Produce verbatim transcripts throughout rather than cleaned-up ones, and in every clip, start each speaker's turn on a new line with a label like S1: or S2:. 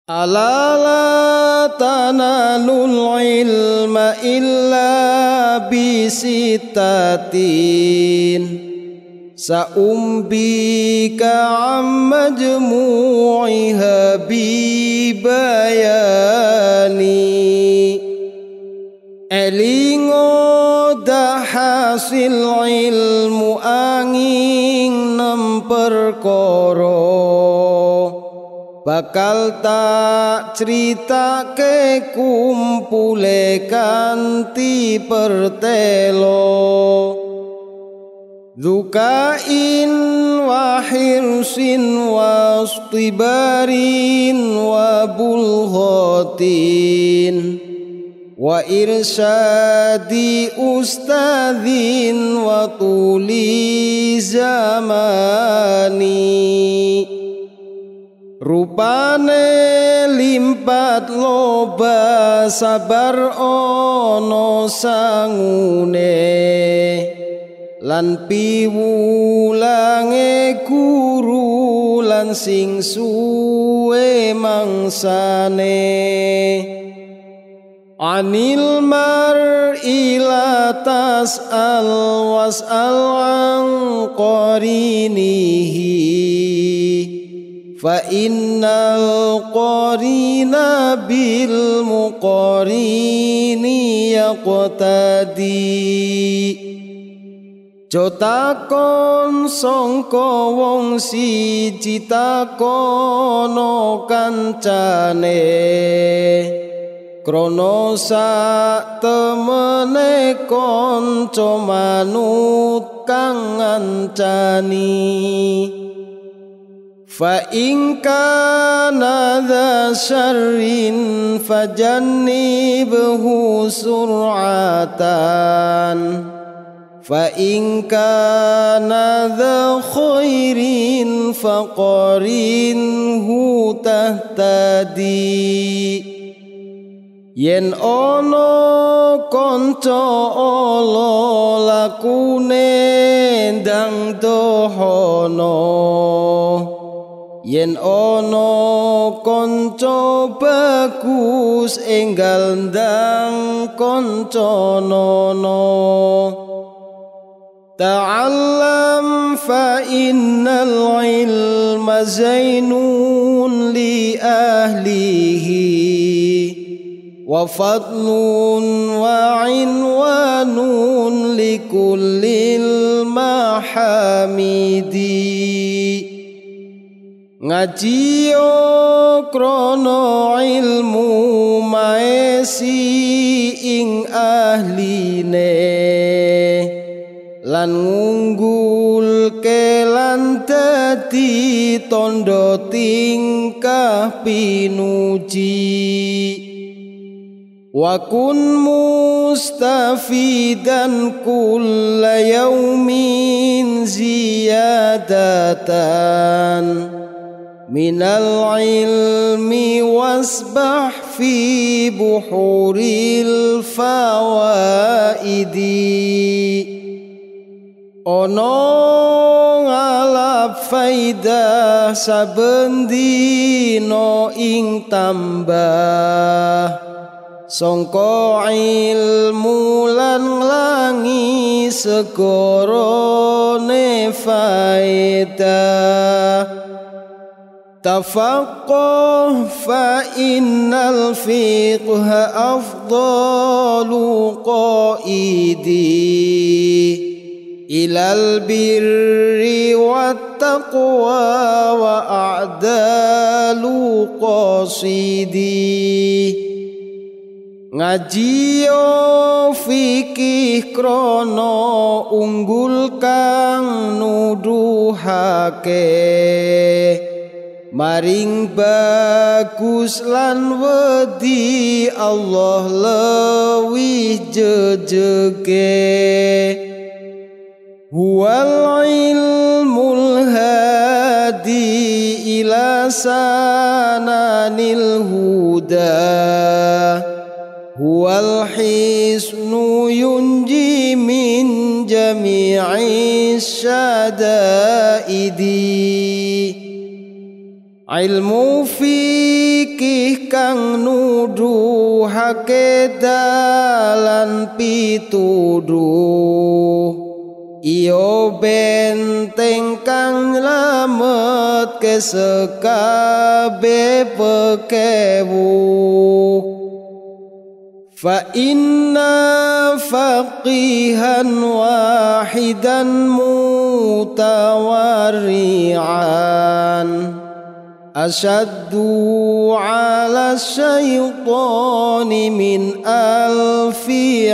S1: Ala la tanalul ilma illa bisitatin sa'umbika am majmu'iha bibayani elingo dah hasil ilmu angin nemperkoro bakal tak cerita ke kumpule kanti pertelo Dukain wa hirsin wa istibarin wa bulghatin wa irsyadi ustadhin wa tuli zamani Rupane limpat loba sabar ono sangune lan piwulange guru lan sing suwe mangsane anil mar'i la tas'al was'al an qarinihi fa innal qarina bil muqarini yaqtadi Jotakon sangka wong siji takono kancane krana sak temene kanca manut kang ngancani fa in kana dza syarrin fajannibhu sur'atan fa in kana dza khairin faqarinhu tahtadi yen ono kanca ala lakune ndang dohono yen ono kanca bagus enggal ndang kanca nono Ta'allam fa innal ilma zainun li ahlihi wa fadlun wa inwanun li kullil mahamidi ngaji krana ilmu maesi ing ahline lan ngunggul kelan dadi tondo tingkah pinuji wa kun mustafidan kulla yaumin ziyadatan minal ilmi wasbah fi buhuril fawaidi Ono ngalap faidah saben dina ing tambah sangka ilmu lan nglangi segorone faidah tafaqqah fa innal fiqha afdalu qaidi ilal birri wat taqwa wa a'dalu qasidi ngaji fikih krana unggul kang nuduhake maring bagus lan wedi Allah lewih jejege Huwal ilmul hadi ila sananil huda Huwal hisnu yunji min jami'i syadaidi ilmu fikih kang nuduhake dalan pituduh iyo benteng kang nyelametke sekabe pekewuh fa inna faqihan wahidan mutawarri'an asyaddu ala syaitani min alfi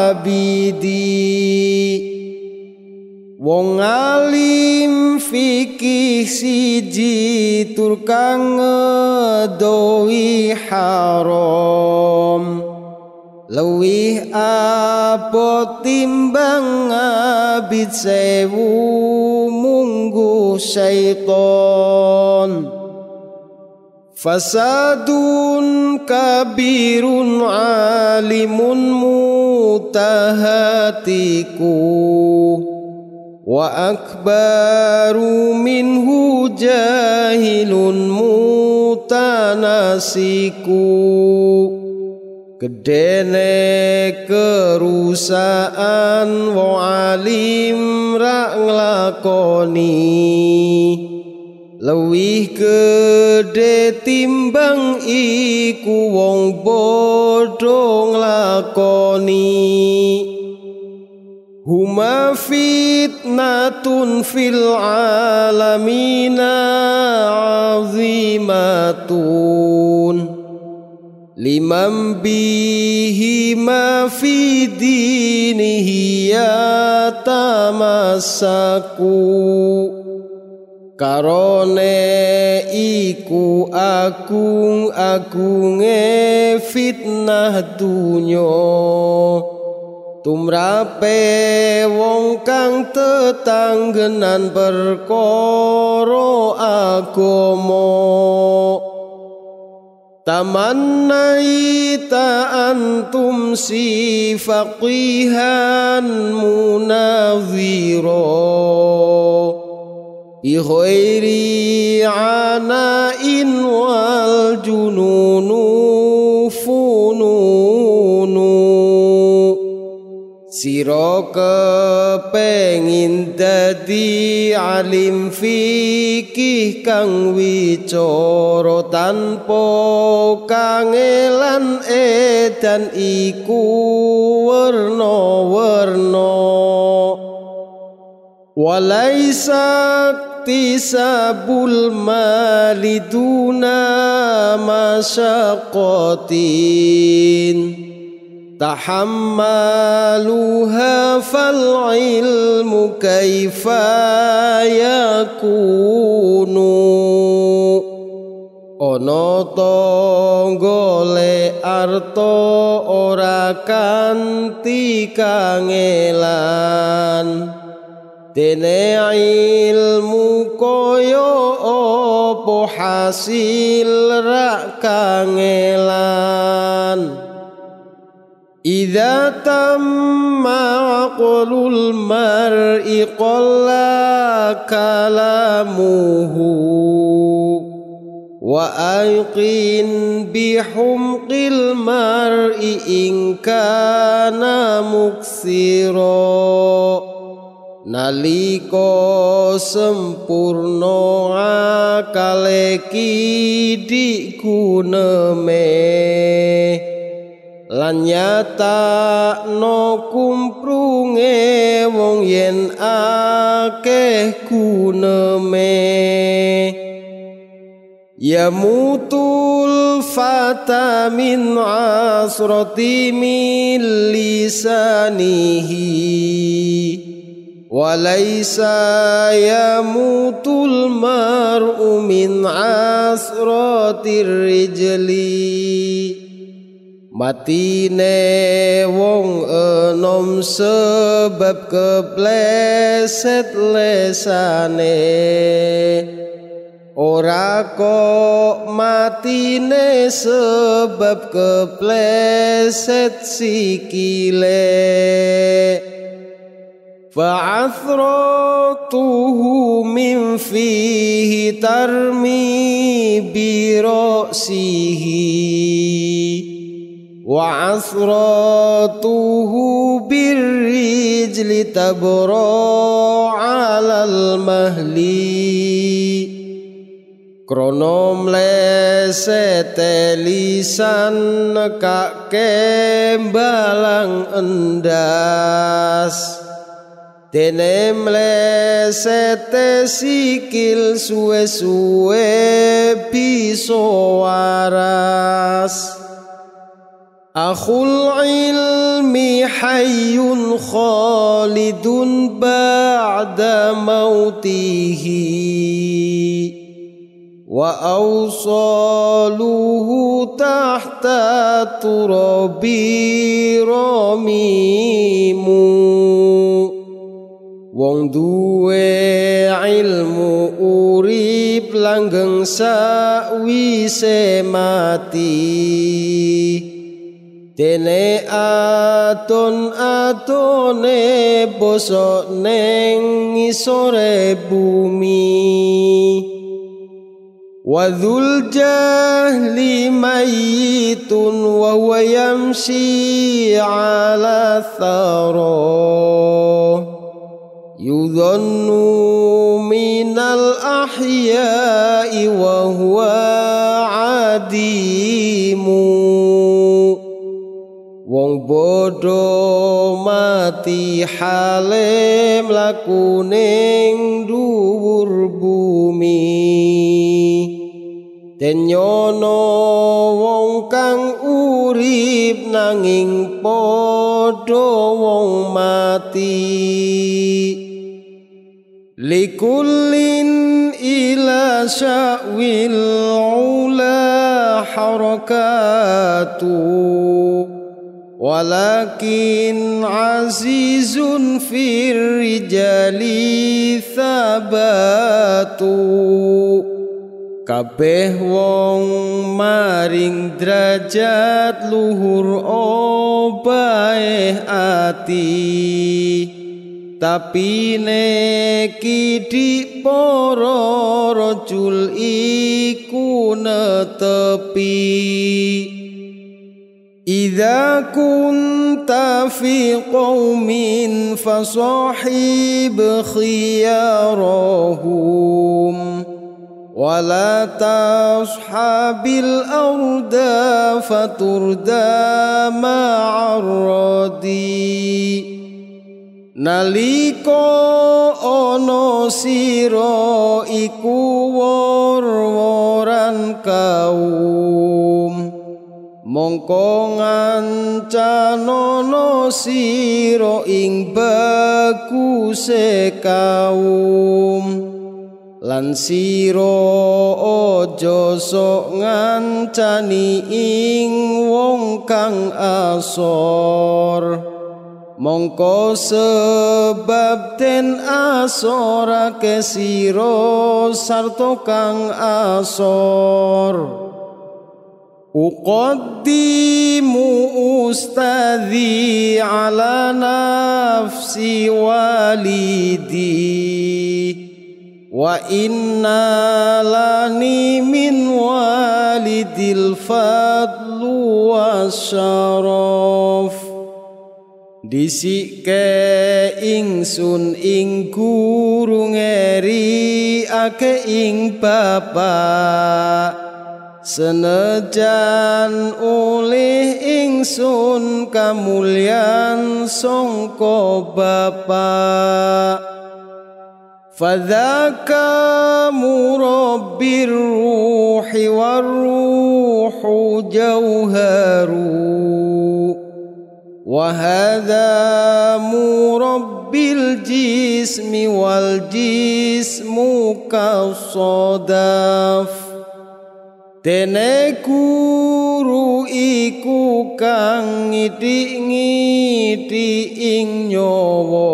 S1: abidi. Wong alim fikih siji tur kang ngedohi haram leuwih abot timbang abid sewu mungguh syaiton. Fasadun kabirun alimun mutahatiku wa akbaru minhu jahilun mutanasiku. Gedene kerusaan wong alim ra nglakoni leuwih gede timbang iku wong bodho nglakoni. Huma fitnatun fil alamina azimatun liman bihi ma fi dinihi yatamassaku. Karone iku agung-agunge fitnah dunya tumrape wong kang tetanggenan perkara agama. Tamannaita antum si faqihan munazira bi ghairi ana'in wal jununu fununu. Sira kepengin dadi alim fikih kang wicara tanpa kangelan edan iku werna-werna. Walaisa tisabul mali duna masyaqatin tahammaluha fal ilmu kaifa yakunu. Ana ta golek arta ora kanthi kangelan dene ilmu kaya apa hasil ra kangelan. Idza tamma aqlul mar'i qalla kalamuhu wa ayqin bihumqil mar'i in kana muksira. Nalika sempurna akale kidik guneme lan nyatakno kumprunge wong yen akeh guneme. Ya mutul fata min asrati min lisanihi walaysa yamutul mar'u min asratir rijli. Matine wong enom sebab kepleset lesane, ora kok matine sebab kepleset sikile. fa'athratuhu min fihi tarmi birasihi wa asratuhu birrijli tabra alal mahli krono mlesete lisan kake balang endas dene mlesete sikil suwe-suwe biso waras akhul ilmi hayyun khalidun ba'da mautihi wa awsaluhu tahta turabi ramimu wong duwe ilmu urip langgeng sakwise mati dene aton-atone bosok neng ngisore bumi wadhul jahli mayyitun wa huwa yamshi ala thara yudhannu minal ahya'i wa huwa adimu wong bodo mati hale mlaku ning dhuwur bumi den nyono wong kang urip nanging padha wong mati likullin ila sya'wil ula harakatu walakin azizun fir rijali thabatu kabeh wong maring derajat luhur obaeh ati tapi neki di para rajul iku netepi idza kunta fi qaumin fasahib khiyarahum wala tashabil arda faturda ma'arradi nalika ana sira iku wor-woran kaum mongko ngancanono sira ing baguse kaum lan sira aja sok ngancani ing wong kang asor mongko sebab den asorake sira sarta kang asor uqaddimu ustadhi ala nafsi walidi wa inna lani min walidil fadlu wasyaraf disike ingsun ing guru ngeri ake ing bapak senajan oleh ingsun kamulyan sangka bapak fadzaka murabbir ruhi war ruhu jauharu wa hadza murabbil jismi wal jismu kasadaf dene guru iku kang ngiti-ngiti ing nyawa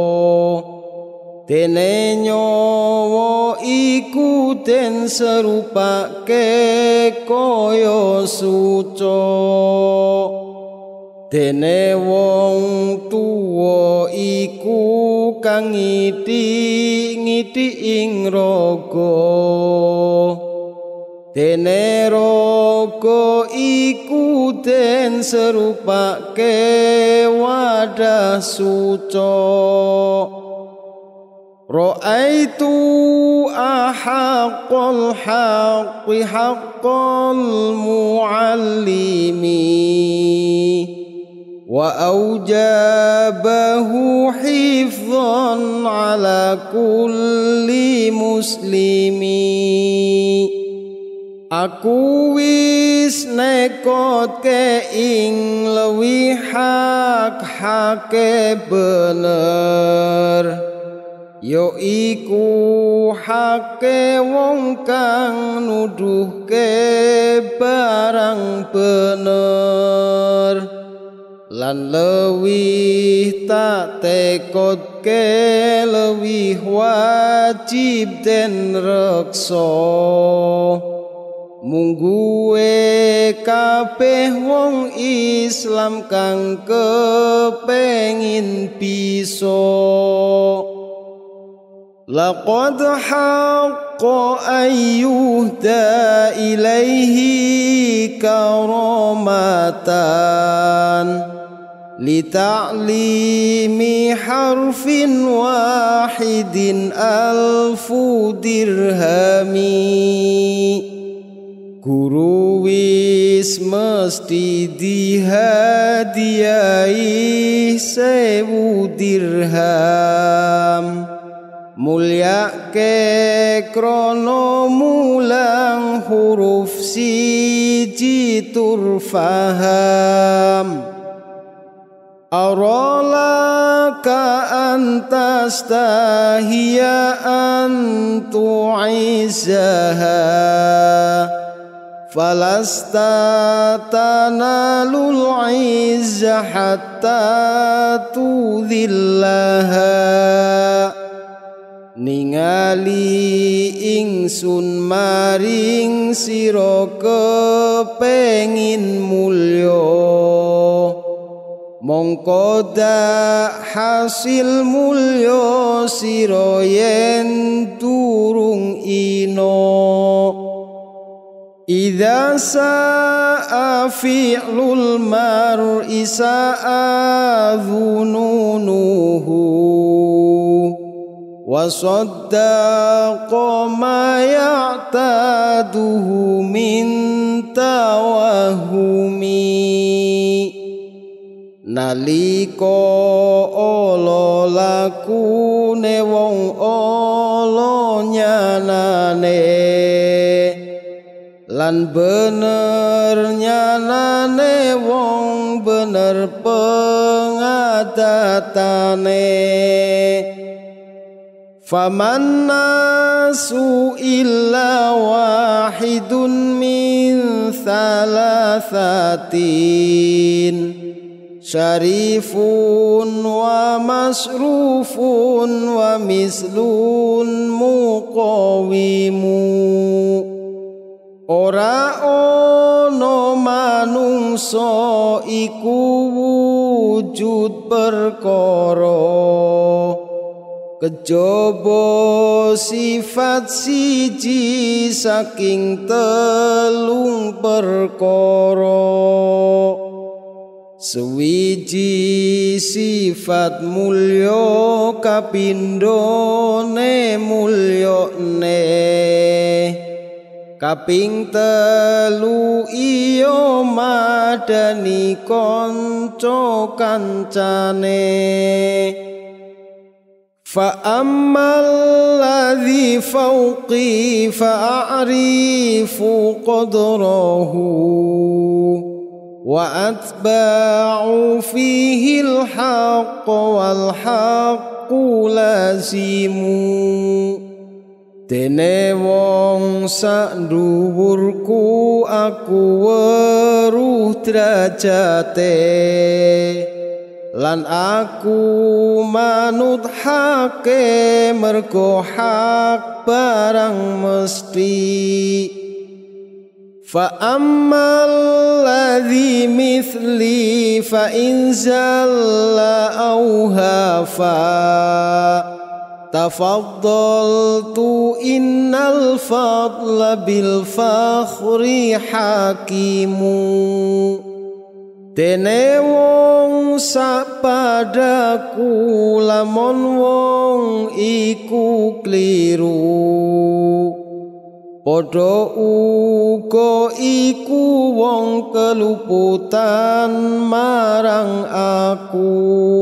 S1: dene nyawa iku den serupake kaya suca dene wong tuwa iku kang ngiti-ngiti ing raga dene raga iku den serupake wadah suca ra'aitu ahaqqal haqqi haqqal muallimi wa aujabahu hifdhan ala kulli muslimi aku wis nekotke ing luwih hak-hake bener yo iku hake wong kang nuduhke barang bener lan lewih tak tekotke lewih wajib den reksa mungguwe kabeh wong Islam kang kepengin bisa laqad haqqa ayyuhda ilaihi karamatan lita'limi harfin wahidin alfu dirhami guru wis mesti dihadiahi sewu dirham mulyake krono mulang huruf siji tur faham aralaka antas tahia antu'izaha falasta tanalul izza hatta tudhillaha ningali ingsun maring sira kepengin mulya mongko dak hasil mulya sira yen durung ina idza sa'a fi'lul mar'i sa'a dhununuhu wa saddaqa ma ya'taduhu min tawahumi nalika ala lakune wong ala nyanane lan bener nyanane wong bener pengadatane faman nasu illa wahidun min thalathatin syarifun wa masrufun wa mislun muqawimu ora ono manungsa iku wujud perkara kejaba sifat siji saking telung perkara suwiji sifat mulya kapindhone mulyane kaping telu iya madani kanca kancane fa ammal ladzi fawqi fa'rifu qadrahu wa atba'u fihi al-haqq wal haqqu lazimu dene wong sak dhuwurku aku weruh derajate lan aku manut hake mergo hak barang mesti fa ammal ladzi mithli fa in zalla au hafa tafaddaltu innal fadla bil fakhri hakimu. Dene wong sapadaku lamun wong iku kliru, padha uga iku wong keluputan marang aku.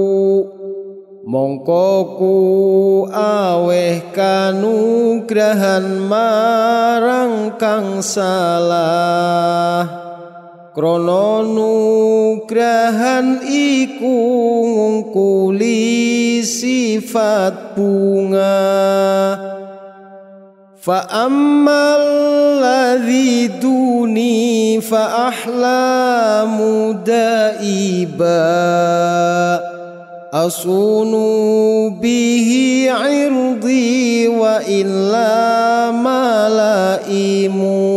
S1: Mongko ku aweh kanugrahan marang kang salah. Krana nugrahan iku ngungkuli sifat bunga. Fa ammal ladzi duni fa ahlamu daiba asunu bihi irdi wa illa malaimu.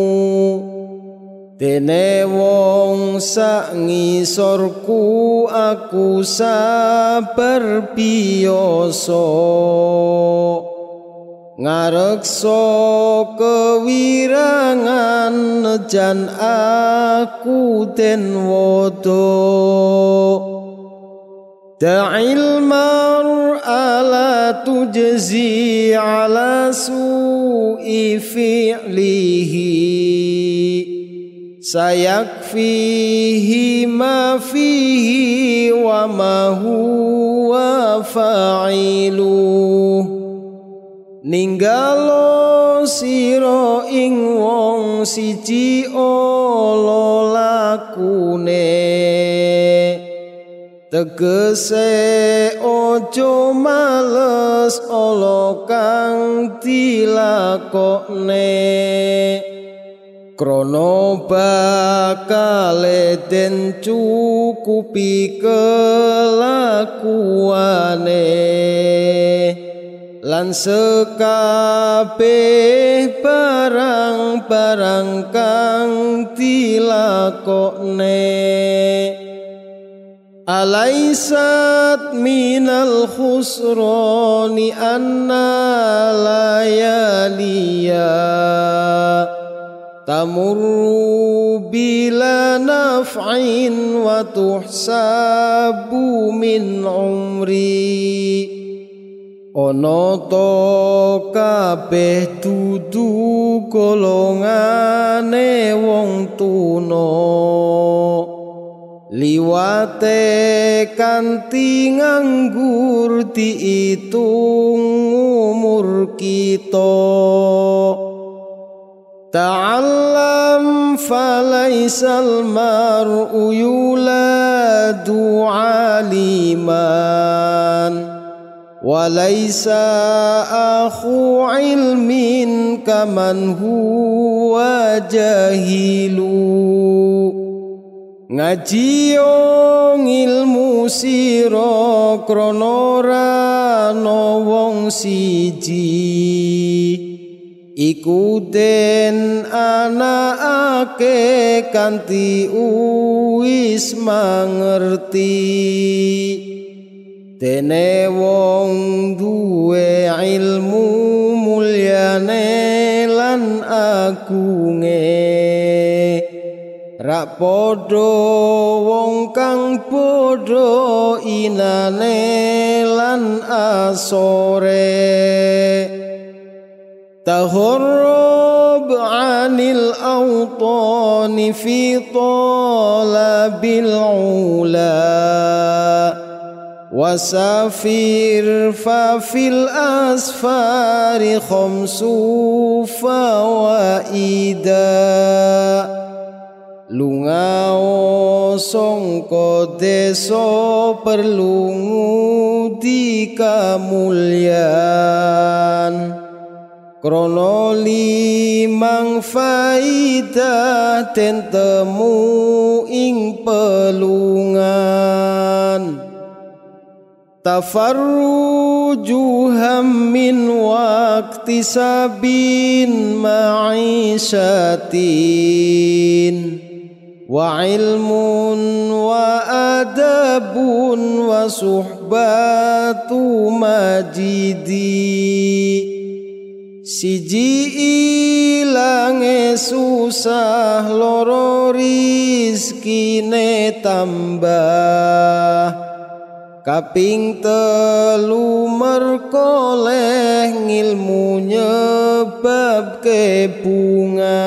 S1: Dene wong sak ngisorku aku sabar biasa ngareksa kewirangan jan aku den wodo. Da'il mar'ala tujzi ala su'i fi'lihi sayakfihi ma fihi wa ma huwa fa'iluh. Ninggalo sira ing wong siji ala lakune, tegese ojo males ala kang dilakokne. Krana bakale den cukupi kelakuane lan sekabeh barang-barang kang dilakokne. Alaisat minal khusrani anna layaliya tamurru bila naf'in wa tuhsabu min umri. Ana ta kabeh dudu golongane wong tuna, liwate kanthi nganggur diitung umur kita. Ta'allam falaisal mar'u yuladu aliman walaisa akhu ilmin kaman huwa jahilu. Ngaji ilmu sira krana ora ana wong siji iku den anakake kanthi wis mangerti. Dene wong duwe ilmu mulyane lan agunge, rak padha wong kang padha inane lan asore. Tahurrub anil awtani fi talabil ula wasafir fa fil asfari khamsu fawaida. Lungao songko desa perlu ngudi kamulyan krana limang faidah den temu ing pelungan. tafarruju hammin waqtisabin ma'isyatin wa ilmun wa adabun wa suhbatu majidi siji ilange susah loro rizkine tambah kaping telu merkoleh ngilmu nyebabke bunga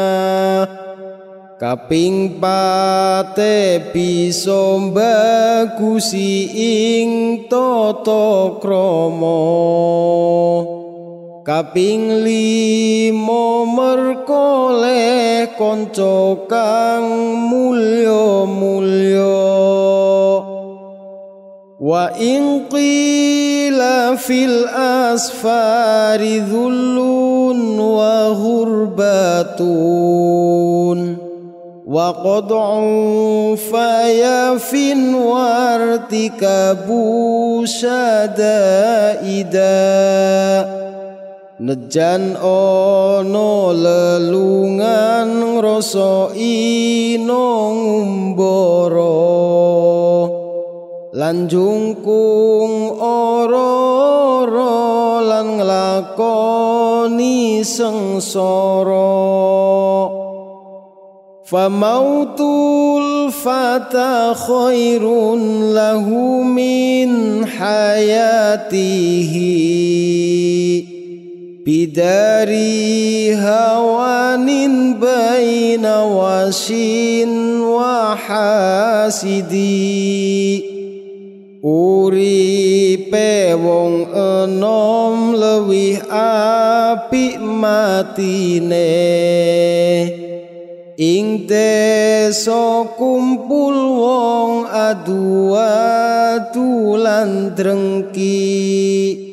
S1: kaping pate bisa bagusi ing tata krama kaping limo merkoleh kanca kang mulya-mulya wa in qila fil asfari dhullun wa ghurbatun wa qad'un fayafin wartikabu syadaida nejan ono lelungan rasa ino ngumbara lan jungkung ora-ora lan nglakoni sengsara famautul fata khairun lahu min hayatihi bidari hawanin baina wasin wa hasidi uripe wong enom lewih apik matine ing desa kumpul wong adu-adu lan drengki